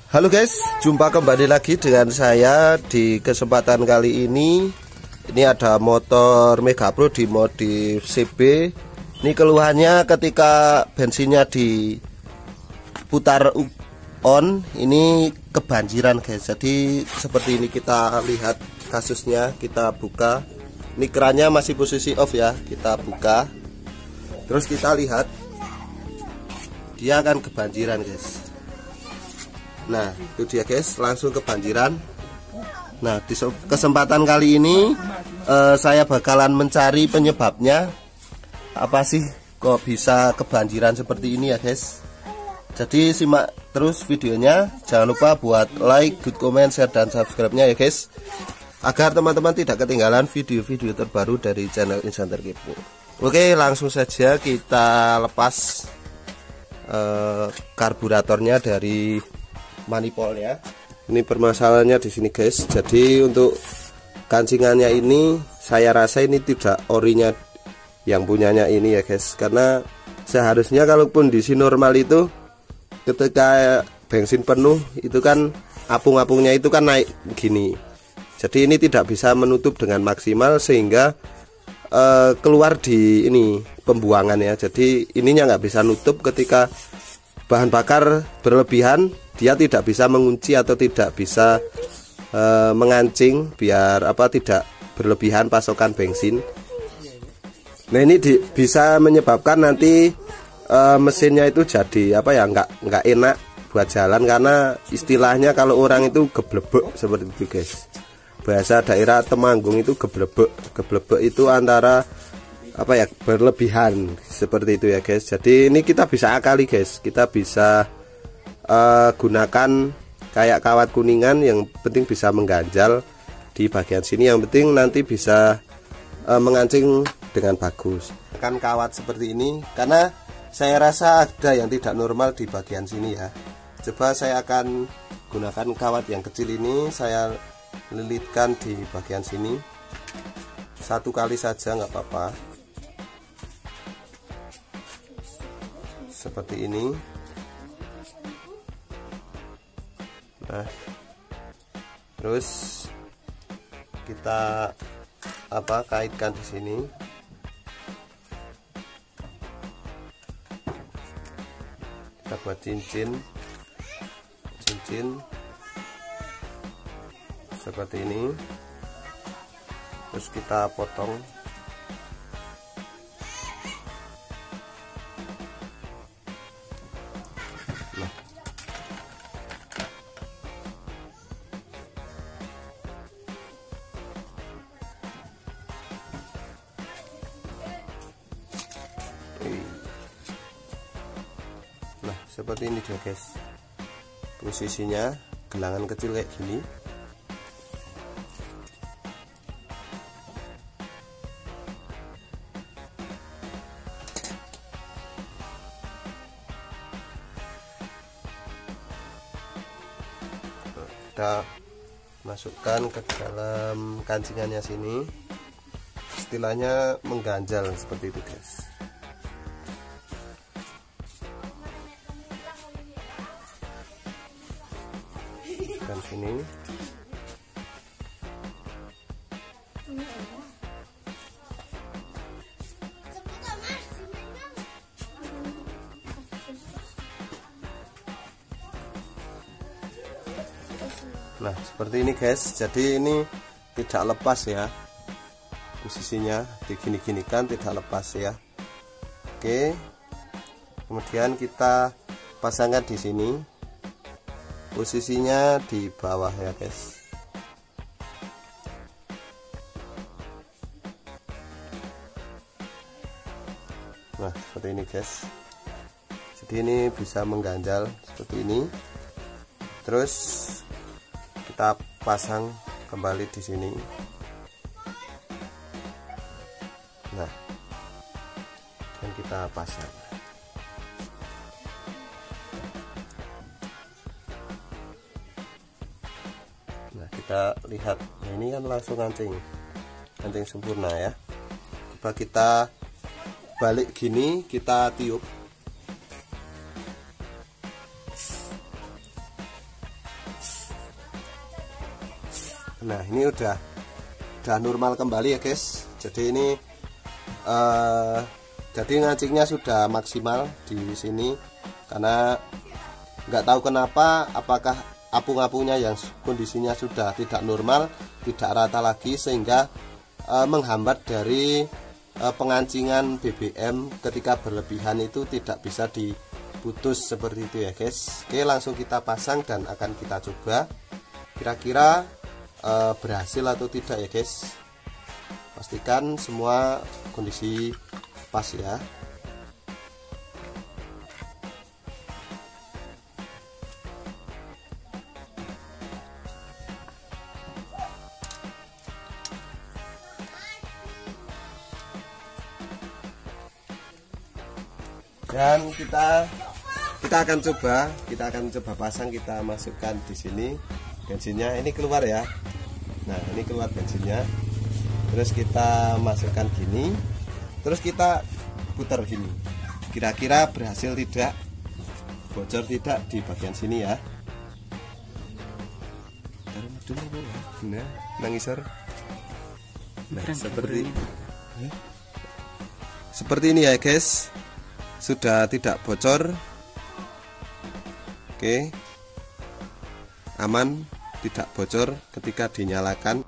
Halo guys, jumpa kembali lagi dengan saya. Di kesempatan kali ini ada motor Mega Pro di modif CB. Ini keluhannya ketika bensinnya diputar on, ini kebanjiran guys. Jadi seperti ini, kita lihat kasusnya, kita buka. Ini kerannya masih posisi off ya, kita buka. Terus kita lihat, dia akan kebanjiran guys. Nah itu dia guys, langsung kebanjiran. Nah di kesempatan kali ini saya bakalan mencari penyebabnya. Apa sih kok bisa kebanjiran seperti ini ya guys. Jadi simak terus videonya. Jangan lupa buat like, good comment, share, dan subscribe-nya ya guys, agar teman-teman tidak ketinggalan video-video terbaru dari channel Insan Terkepo. Oke, langsung saja kita lepas karburatornya dari manifoldnya. Ini permasalahannya di sini guys. Jadi untuk kancingannya ini saya rasa ini tidak orinya yang punyanya ini ya guys, karena seharusnya kalaupun di sini normal itu ketika bensin penuh itu kan apung-apungnya itu kan naik gini. Jadi ini tidak bisa menutup dengan maksimal sehingga keluar di ini pembuangannya. Jadi ininya nggak bisa nutup ketika bahan bakar berlebihan. Dia tidak bisa mengunci atau tidak bisa mengancing biar tidak berlebihan pasokan bensin. Nah ini bisa menyebabkan nanti mesinnya itu jadi nggak enak buat jalan, karena istilahnya kalau orang itu geblebek seperti itu guys. Bahasa daerah Temanggung itu geblebek. Geblebek itu antara berlebihan seperti itu ya guys. Jadi ini kita bisa akali guys. Kita bisa gunakan kayak kawat kuningan, yang penting bisa mengganjal di bagian sini, yang penting nanti bisa mengancing dengan bagus. Kan kawat seperti ini, karena saya rasa ada yang tidak normal di bagian sini ya. Coba saya akan gunakan kawat yang kecil ini, saya lilitkan di bagian sini. Satu kali saja nggak apa-apa, seperti ini. Nah, terus kita kaitkan di sini. Kita buat cincin seperti ini. Terus kita potong. Nah seperti ini dia guys, posisinya gelangan kecil kayak gini. Kita masukkan ke dalam kancingannya sini, istilahnya mengganjal seperti itu guys. Dan sini nah seperti ini guys. Jadi ini tidak lepas ya, posisinya digini-ginikan, tidak lepas ya. Oke, kemudian kita pasangkan di sini, posisinya di bawah ya guys. Nah seperti ini guys. Jadi ini bisa mengganjal seperti ini. Terus kita pasang kembali di sini. Nah dan kita pasang. Nah kita lihat, nah, ini kan langsung kancing sempurna ya. Coba kita balik gini, kita tiup. Nah ini udah normal kembali ya guys. Jadi ini jadi ngancingnya sudah maksimal di sini, karena nggak tahu kenapa, apakah apung-apungnya yang kondisinya sudah tidak normal, tidak rata lagi, sehingga menghambat dari pengancingan BBM ketika berlebihan itu tidak bisa diputus seperti itu ya guys. Oke, langsung kita pasang dan akan kita coba kira-kira berhasil atau tidak ya guys. Pastikan semua kondisi pas ya. Dan kita akan coba pasang, kita masukkan di sini bensinnya, ini keluar ya. Nah ini keluar bensinnya, terus kita masukkan gini, terus kita putar gini, kira-kira berhasil tidak, bocor tidak di bagian sini ya. Nah nangisor, nah seperti ini ya guys, sudah tidak bocor. Oke, aman, tidak bocor ketika dinyalakan.